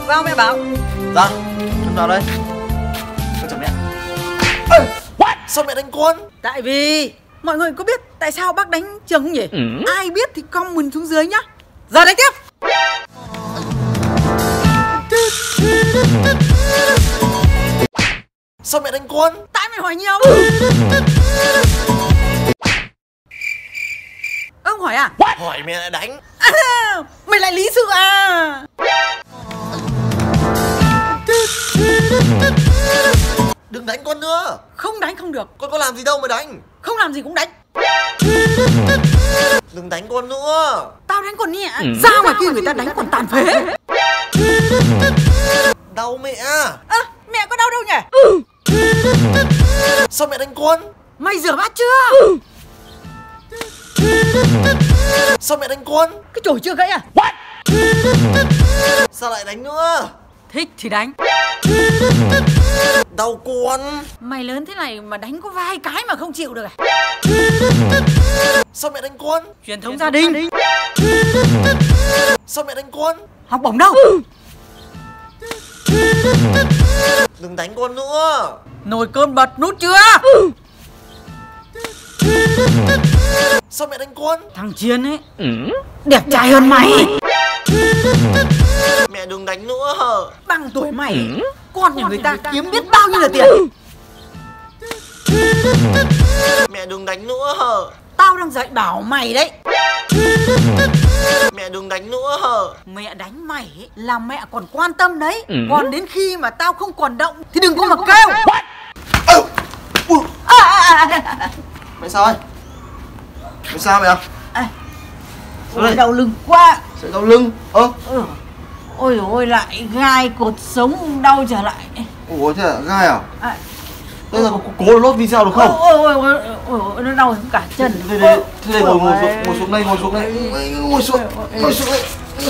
Vào mẹ bảo. Dạ, con vào đây. Con chào mẹ. What? Sao mẹ đánh con? Tại vì mọi người có biết tại sao bác đánh Trường không nhỉ? Ai biết thì comment xuống dưới nhá. Giờ đánh tiếp. Sao mẹ đánh con? Tại mày hỏi nhiều. Ông hỏi à? What? Hỏi mẹ lại đánh. À, mày lại lý sự à? Đừng đánh con nữa. Không đánh không được. Con có làm gì đâu mà đánh. Không làm gì cũng đánh. Đừng đánh con nữa. Tao đánh còn nhẹ. Sao mà kia người ta đánh còn tàn phế. Đau mẹ. Mẹ có đau đâu nhỉ? Sao mẹ đánh con? Mày rửa bát chưa? Sao mẹ đánh con? Cái chổi chưa gãy à? What? Sao lại đánh nữa? Thích thì đánh. Đau con. Mày lớn thế này mà đánh có vài cái mà không chịu được à? Sao mẹ đánh con? Truyền thống gia đình. Sao mẹ đánh con? Học bổng đâu? Đừng đánh con nữa. Nồi cơm bật nút chưa? Sao mẹ đánh con? Thằng Chiến ấy đẹp trai hơn mày. Mẹ đừng đánh nữa. Bằng tuổi mày con nhà người ta kiếm biết bao nhiêu là tiền. Mẹ đừng đánh nữa. Tao đang dạy bảo mày đấy. Mẹ đừng đánh nữa. Mẹ đánh mày ấy, là mẹ còn quan tâm đấy. Còn đến khi mà tao không còn động thì đừng có mà kêu. Mẹ sao ơi? Mẹ sao mẹ? Ôi, đau lưng quá. Sẽ đau lưng. Ôi dồi ôi, lại gai cột sống đau trở lại. Ủa thế à? Gai à? Bây giờ cố lốt video được không? Ôi, nó đau cả chân. Thế đây ngồi xuống đây, ngồi xuống đây. Ngồi xuống đây. Ngồi xuống đây.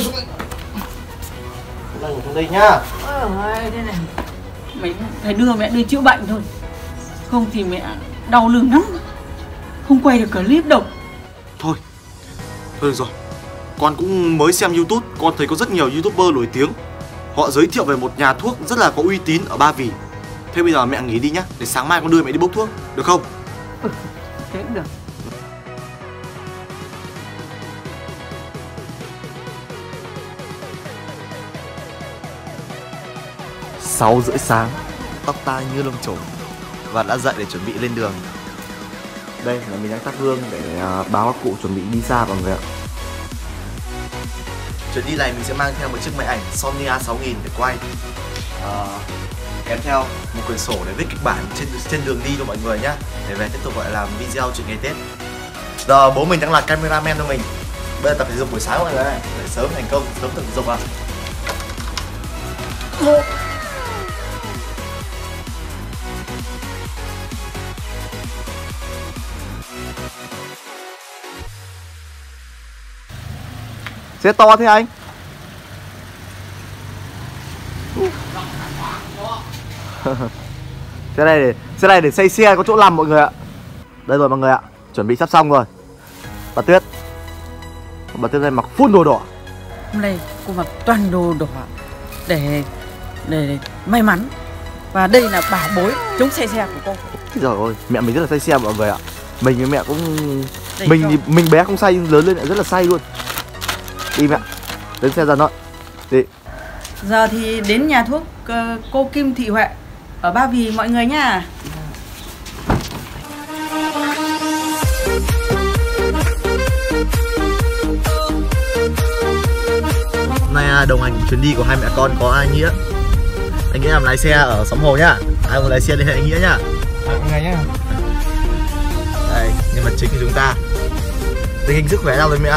Ngồi xuống đây nhá. Thế này. Mày phải đưa mẹ đi chữa bệnh thôi. Không thì mẹ đau lưng lắm. Không quay được clip đâu. Thôi được rồi. Con cũng mới xem YouTube, con thấy có rất nhiều YouTuber nổi tiếng. Họ giới thiệu về một nhà thuốc rất là có uy tín ở Ba Vì. Thế bây giờ mẹ nghỉ đi nhá, để sáng mai con đưa mẹ đi bốc thuốc, được không? Thế cũng được. Sáu rưỡi sáng, tóc tai như lông chổi và đã dậy để chuẩn bị lên đường. Đây là mình đang thắp hương để báo các cụ chuẩn bị đi xa mọi người ạ. Chuyến đi này mình sẽ mang theo một chiếc máy ảnh Sony A6000 để quay, kèm theo một quyển sổ để viết kịch bản trên đường đi cho mọi người nhá, để về tiếp tục gọi làm video chuyện ngày Tết. Giờ bố mình đang là cameraman cho mình. Bây giờ tập thể dục buổi sáng mọi người này, để sớm thành công, sớm tập thể dục ạ. Xe to thế anh? Xe này để xây xe có chỗ nằm mọi người ạ. Đây rồi mọi người ạ, chuẩn bị sắp xong rồi. Bà Tuyết đây mặc full đồ đỏ. Hôm nay cô mặc toàn đồ đỏ để may mắn. Và đây là bảo bối chống say xe của cô. Trời ơi, mẹ mình rất là say xe mọi người ạ. Mình với mẹ cũng mình bé không say nhưng lớn lên lại rất là say luôn. Đi mẹ, đến xe dần thôi. Đi. Giờ thì đến nhà thuốc cô Kim Thị Huệ ở Ba Vì mọi người nha. Hôm nay đồng hành chuyến đi của hai mẹ con có anh Nghĩa. Anh Nghĩa làm lái xe ở Sóng Hồ nhá. Ai muốn lái xe liên hệ anh Nghĩa nhá. Ngày nhá. Đây, nhân vật chính của chúng ta. Tình hình sức khỏe nào rồi mẹ?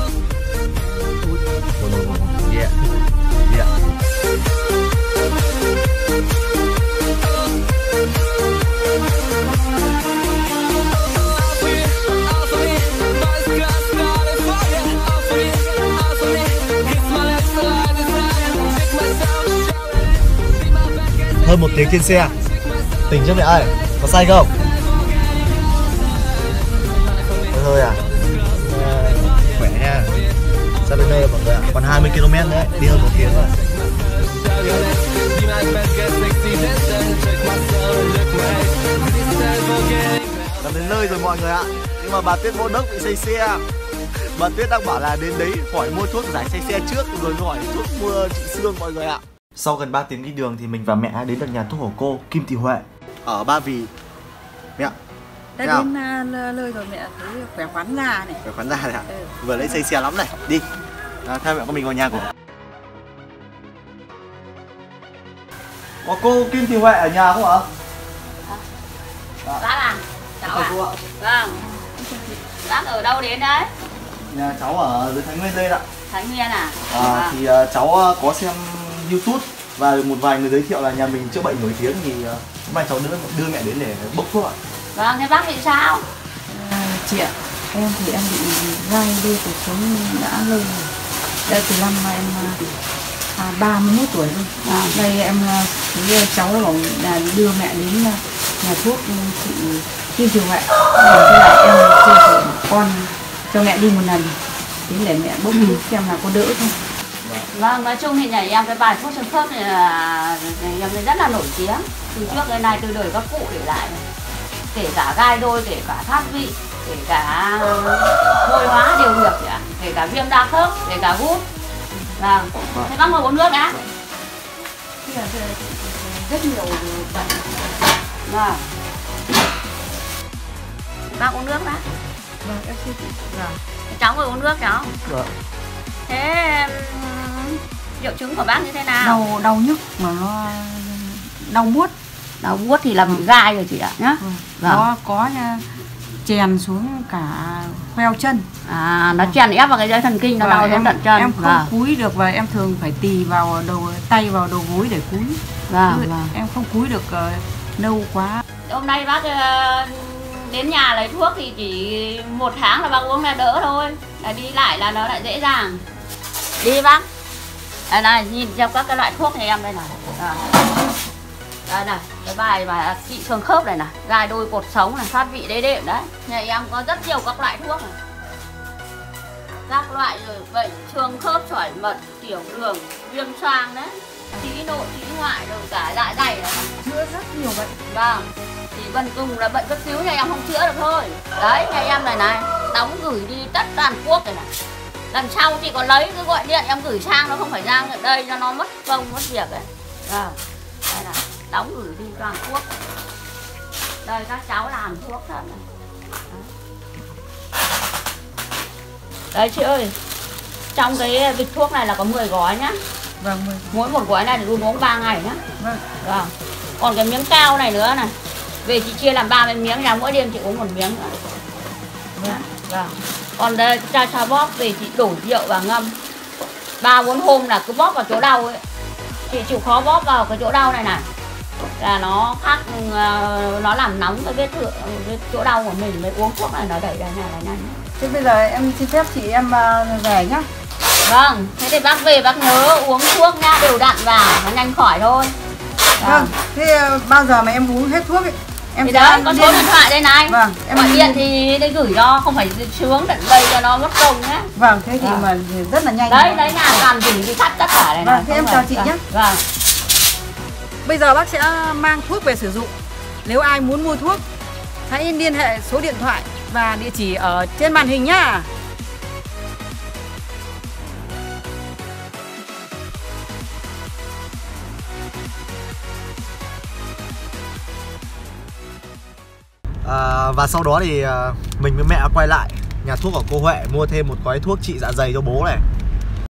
Yeah. Yeah. Hơn 1 tiếng trên xe. Tỉnh chưa mẹ ơi? Có say không? Thôi à? Khỏe nha. Ra đến nơi mọi người ạ. Còn 20 km nữa, đi hơn 1 tiếng rồi. Gần đến nơi rồi mọi người ạ. Nhưng mà bà Tuyết Mô Đốc bị say xe. Bà Tuyết đang bảo là đến đấy hỏi mua thuốc giải say xe trước rồi hỏi thuốc mua trị xương mọi người ạ. Sau gần 3 tiếng đi đường thì mình và mẹ đến được nhà thuốc của cô Kim Thị Huệ ở Ba Vì. Mẹ đã đến nơi rồi mẹ thấy khỏe khoắn ra này. Khỏe khoắn ra này ạ. Vừa lấy say xe lắm này. Đi theo mẹ con mình vào nhà của. Có cô Kim Thị Huệ ở nhà không ạ? Bác à? Cháu à? Vâng. Bác ở đâu đến đấy? Nhà cháu ở dưới Thái Nguyên đây ạ. Thái Nguyên à? Thì cháu có xem YouTube và được một vài người giới thiệu là nhà mình chữa bệnh nổi tiếng thì hôm nay cháu đưa mẹ đến để bốc thuốc ạ. Vâng, thế bác bị sao? Chị ạ, em thì em bị gai đê cuộc sống đã lâu rồi. Đây từ năm em 31 tuổi rồi. Đây em thấy cháu bảo là đưa mẹ đến nhà thuốc chị Kim Thị Huệ. Thế lại em chia con cho mẹ đi một lần đến để mẹ bốc thuốc xem là có đỡ không. Vâng, nói chung thì nhà em cái bài thuốc xương khớp này là em thấy rất là nổi tiếng. Từ trước đến nay từ đời các cụ để lại này. Kể cả gai đôi, kể cả thoát vị, kể cả vôi hóa đều được ạ. Kể cả viêm đa khớp, kể cả gút. Vâng, thế bác ngồi uống nước đã. Rất nhiều bệnh. Vâng. Bác uống nước đã. Vâng, em xin chị. Vâng. Cháu ngồi uống nước cháu. Vâng. Thế triệu chứng của bác như thế nào? Đau nhức mà nó đau buốt. Đau buốt thì là bị gai rồi chị ạ nhá. Nó có chèn xuống cả khoeo chân. Nó chèn ép vào cái dây thần kinh, nó đau đến tận chân. Em không cúi được và em thường phải tì vào tay vào đầu gối để cúi. Em không cúi được lâu quá. Hôm nay bác đến nhà lấy thuốc thì chỉ 1 tháng là bác uống là đỡ thôi. Là đi lại là nó lại dễ dàng. Đi bác. Đây này, nhìn theo các cái loại thuốc này em đây này. Đây này, cái bài mà trị xương khớp này này, gai đôi cột sống này, thoát vị đế đệm đấy. Nhà em có rất nhiều các loại thuốc này. Các loại rồi bệnh xương khớp, sỏi mật, tiểu đường, viêm xoang đấy, trí nội, trí ngoại rồi cả dạ dày này. Chữa rất nhiều bệnh. Vâng. Chỉ cần cùng là bệnh cấp cứu nhà em không chữa được thôi. Đấy, nhà em này này, đóng gửi đi tất toàn quốc này này. Lần sau chị có lấy cứ gọi điện em gửi sang, nó không phải ra ở đây cho nó mất công mất việc đấy. Đây này, đóng gửi đi toàn quốc. Đây các cháu làm thuốc thật này. Đấy chị ơi, trong cái bịch thuốc này là có 10 gói nhá. Vâng, 10. Mỗi một gói này luôn uống 3 ngày nhá. Vâng. Còn cái miếng cao này nữa này, về chị chia làm 30 miếng, ra mỗi đêm chị uống 1 miếng nữa. Vâng. Còn đây cha bóp về chị đổ rượu và ngâm 3-4 hôm là cứ bóp vào chỗ đau ấy. Chị chịu khó bóp vào cái chỗ đau này này là nó khác, nó làm nóng cái vết chỗ đau của mình, mới uống thuốc này nó đẩy ra nhà này nhanh. Thế bây giờ em xin phép chị em về nhá. Vâng, thế thì bác về bác nhớ uống thuốc nha, đều đặn vào, nó nhanh khỏi thôi. Vâng, thế bao giờ mà em uống hết thuốc ấy, em thì đấy, có số điện thoại đây này. Vâng, em gọi điện thì để gửi cho, không phải xuống tận đây cho nó mất công nhé. Vâng, thế thì mà rất là nhanh. Đấy, đấy nhà toàn gửi đi tất cả này. Vâng, thế em chào chị nhé. Vâng. Bây giờ bác sẽ mang thuốc về sử dụng. Nếu ai muốn mua thuốc, hãy liên hệ số điện thoại và địa chỉ ở trên màn hình nhá. Và sau đó thì mình với mẹ quay lại nhà thuốc của cô Huệ mua thêm một gói thuốc trị dạ dày cho bố này.